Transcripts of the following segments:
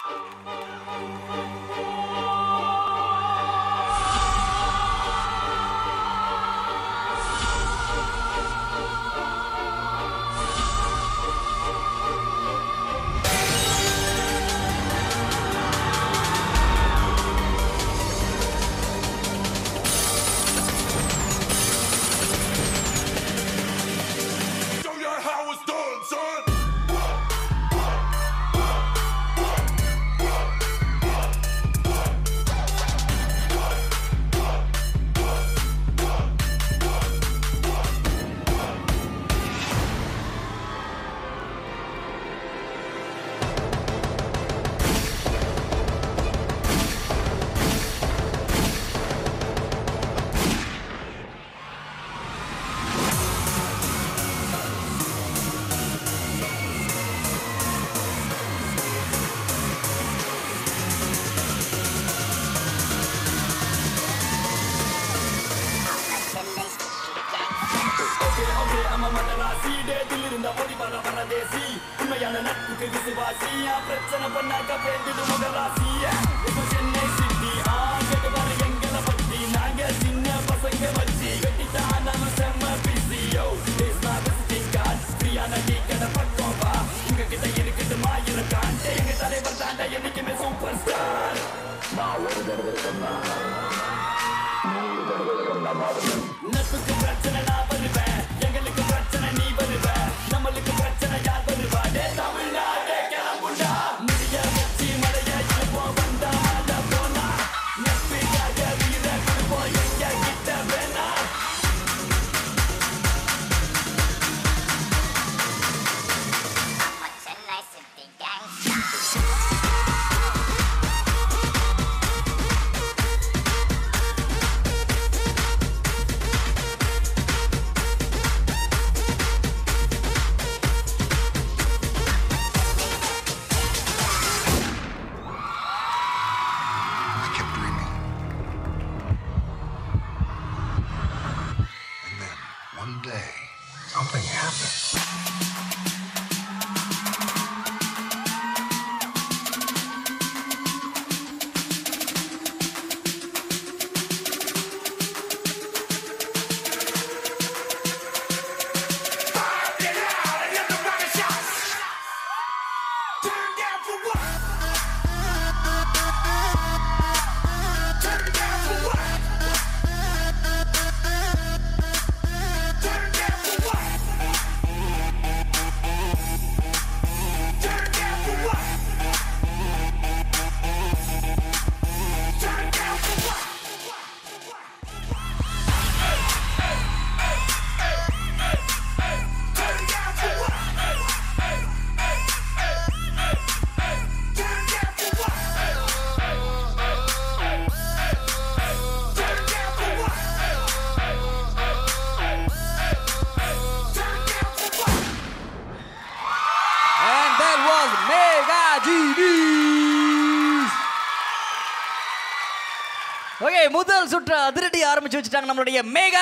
Okay, முதல் சுற்று அதிரடி ஆரம்பிச்சு வச்சுட்டாங்க நம்மளுடைய மெகா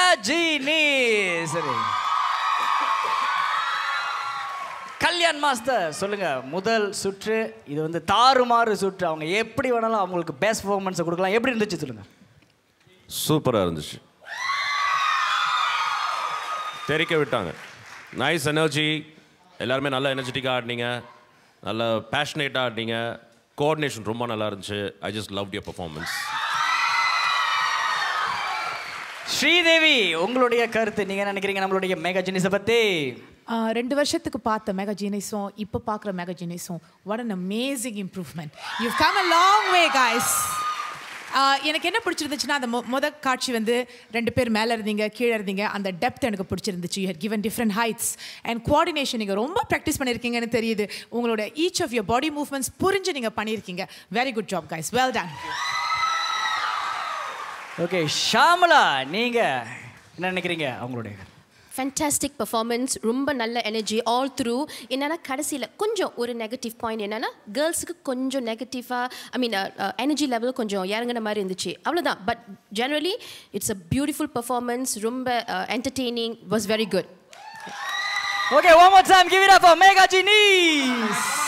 ஜீனிஸ். சரி, கல்யாண் மாஸ்டர் சொல்லுங்க, முதல் சுற்று இது வந்து தாறுமாறு சுற்று. அவங்க எப்படி வேணாலும் அவங்களுக்கு பெஸ்ட் பெர்ஃபார்மன்ஸ் கொடுக்கலாம். எப்படி இருந்துச்சு சொல்லுங்க? சூப்பராக இருந்துச்சு, தெரிக்க விட்டாங்க. நைஸ் எனர்ஜி, எல்லாருமே நல்லா எனர்ஜெட்டிக்காக ஆடினீங்க, நல்லா பேஷனேட்டாக ஆடினீங்க. கோஆர்டினேஷன் ரொம்ப நல்லா இருந்துச்சு. I just loved your performance. Sridevi, உங்களுடைய கருத்து, நீங்க என்ன நினைக்கிறீங்க நம்மளுடைய மெகா ஜீனிஸை பத்தி? 2 வருஷத்துக்கு பார்த்த மெகா ஜீனிஸும் இப்போ பார்க்குற மெகா ஜீனிஸும் what an amazing improvement. You've come a long way guys. எனக்கு என்ன பிடிச்சிருந்துச்சுன்னா, அந்த முதல் காட்சி வந்து 2 பேர் மேலே இருந்தீங்க, கீழே இருந்தீங்க, அந்த டெப்த் எனக்கு பிடிச்சிருந்துச்சு. You had given different heights and coordination. நீங்கள் ரொம்ப ப்ராக்டிஸ் பண்ணியிருக்கீங்கன்னு தெரியுது. உங்களோட each of your body movements புரிஞ்சு நீங்கள் பண்ணியிருக்கீங்க. Very good job guys, well done. Okay, Shamala, நீங்கள் என்ன நினைக்கிறீங்க அவங்களுடைய? ஃபேண்டாஸ்டிக் பர்ஃபார்மன்ஸ், ரொம்ப நல்ல எனர்ஜி ஆல் த்ரூ. என்னென்னா கடைசியில் கொஞ்சம் ஒரு நெகட்டிவ் பாயிண்ட் என்னென்னா, கேர்ள்ஸுக்கு கொஞ்சம் நெகட்டிவாக எனர்ஜி லெவல் கொஞ்சம் இறங்கின மாதிரி இருந்துச்சு, அவ்வளோதான். But generally it's a beautiful performance, ரொம்ப entertaining, was very good. Okay, one more time, give it up for Mega Genies.